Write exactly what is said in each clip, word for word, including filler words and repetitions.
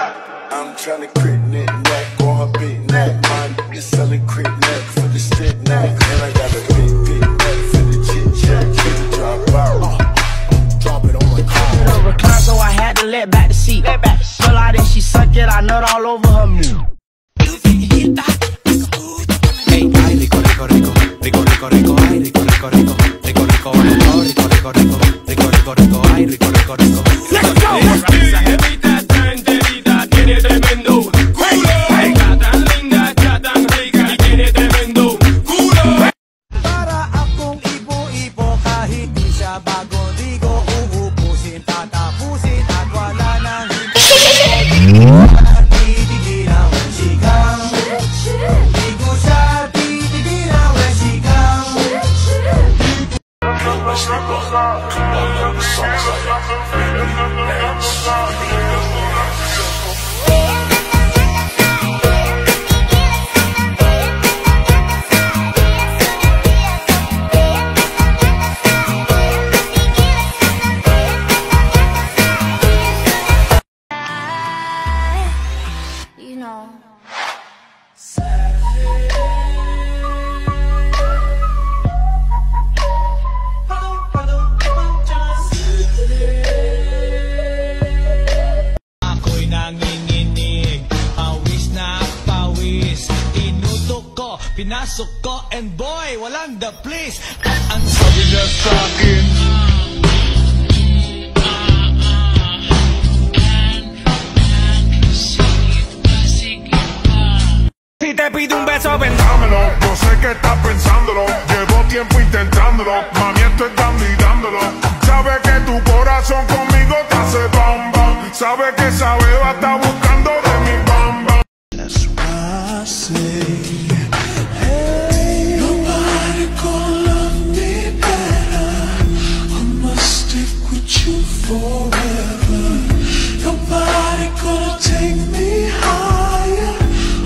I'm trying to crit neck on her big neck. Mine is selling crit neck for the stick neck. And I got a big, big neck for the chit chat. Try to drop out. Drop it on my car. Recline, so I had to let back the seat. Pull out and she suck it, I nut all over her meat. Hey, ay, rico, rico, rico, rico, rico, rico, ay, rico, rico, rico, rico, rico, rico, rico, rico, rico, rico, rico, rico, ay, rico, rico, rico. Let's go. Esa jevita está enterita, tiene tremendo culo. Está tan linda, está tan rica y tiene tremendo culo. Para akong ipo-ipo kahit di siya bago, di ko uubusin, tatapusin at wala nang titigil ang sigang. Di ko siya titigil ang sigang. You know. Ako'y nanginginig, pawis na pawis. Inutok ko, pinasok ko, and boy, walang the place. Ang sabi niya sa akin, Si te pido un beso, vendámelo. Yo sé que estás pensándolo. Llevo tiempo intentándolo. Mami, estoy dando y dándolo. Sabe que tu corazón conmigo te hace bam bam. Sabe que esa beba está buscando de mi bam bam. That's why I say, hey, nobody gonna love me better. I must stick with you forever. Nobody gonna take me higher.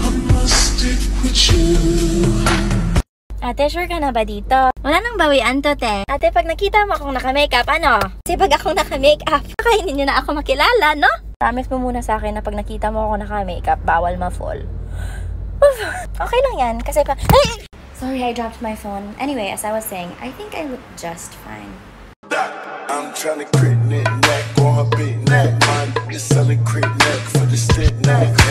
Ate, sure ka na ba dito? Wala nang bawian to, te. Ate, pag nakita mo akong naka-makeup, ano? Kasi pag akong naka-makeup, kainin niyo na ako makilala, no? Promise mo muna sa akin na pag nakita mo ako naka-makeup, bawal ma-fall. Okay lang yan, kasi pa... Hey! Sorry, I dropped my phone. Anyway, as I was saying, I think I look just fine. I'm trying to crit neck on her big neck. Mine is selling crit neck for the stick neck.